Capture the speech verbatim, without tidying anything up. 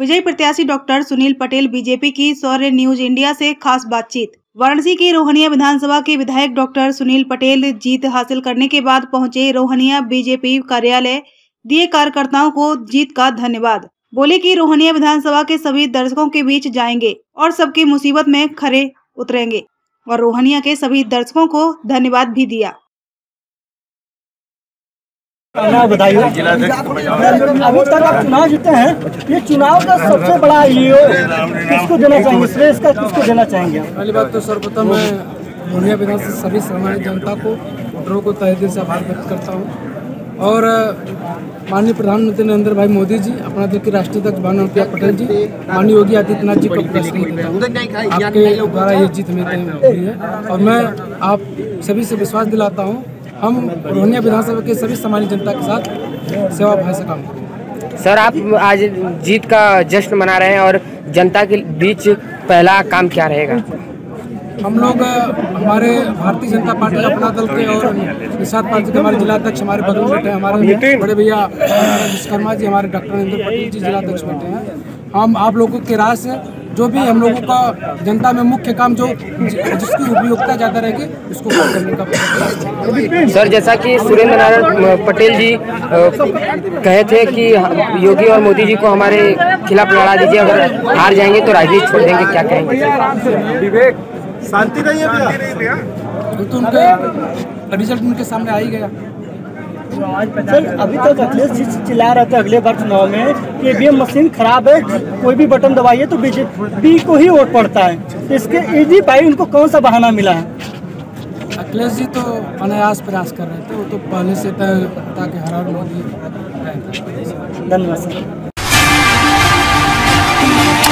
विजयी प्रत्याशी doctor Sunil Patel BJP की शौर्य न्यूज इंडिया से खास बातचीत। वाराणसी की रोहनिया विधानसभा के विधायक डॉक्टर सुनील पटेल जीत हासिल करने के बाद पहुंचे रोहनिया बीजेपी कार्यालय, दिए कार्यकर्ताओं को जीत का धन्यवाद। बोले कि रोहनिया विधानसभा के सभी दर्शकों के बीच जाएंगे और सबकी मुसीबत में खरे उतरेंगे और रोहनिया के सभी दर्शकों को धन्यवाद भी दिया। बधाई हो। अभी तक आप चुनाव जीते हैं, ये चुनाव का सबसे बड़ा ये किसको देना चाहेंगे, श्रेय का किसको देना चाहेंगे? पहली बात तो सर्वप्रथम मैं रोहनिया विधानसभा से सभी सामान्य जनता को, वोटरों को तहे दिल से आभार व्यक्त करता हूँ। और माननीय प्रधानमंत्री नरेंद्र भाई मोदी जी, अपना देश के राष्ट्रीय अध्यक्ष भानुप्रताप पटेल जी, माननीय योगी आदित्यनाथ जी को पूरा श्रेय देता हूँ। आपके द्वारा ये जीत मेरी हुई है और मैं आप सभी से विश्वास दिलाता हूँ, हम रोहनिया विधानसभा के सभी सामान्य जनता के साथ सेवा भाव से काम करेंगे। सर, आप आज जीत का जश्न मना रहे हैं और जनता के बीच पहला काम क्या रहेगा? हम लोग हमारे भारतीय जनता पार्टी अपना दल के और निषाद पार्टी के हमारे जिलाध्यक्ष हमारे बगल में बैठे हैं, हमारे बड़े भैया विश्वकर्मा जी, हमारे डॉक्टर नरेंद्र पटेल जी जिलाध्यक्ष बैठे हैं। हम आप लोगों के राय से जो भी हम लोगों का जनता में मुख्य काम जो जिसकी उपयोगिता ज़्यादा रहेगी उसको करने का प्रयास। सर, जैसा कि सुरेंद्र नारायण पटेल जी कहे थे कि योगी और मोदी जी को हमारे खिलाफ लड़ा दीजिए, अगर हार जाएंगे तो राजनीति छोड़ देंगे, क्या कहेंगे? शांति नहीं है, तो उनके रिजल्ट उनके सामने आ ही गया। सर, अभी तक अखिलेश जी चिल्ला रहे थे अगले बार चुनाव में कि ईवीएम मशीन खराब है, कोई भी बटन दबाइए तो बीजेपी को ही वोट पड़ता है। तो इसके इजी भाई उनको कौन सा बहाना मिला है? अखिलेश जी तो अनायास प्रयास कर रहे थे, वो तो पहले से तय था कि हरा मोदी। धन्यवाद सर।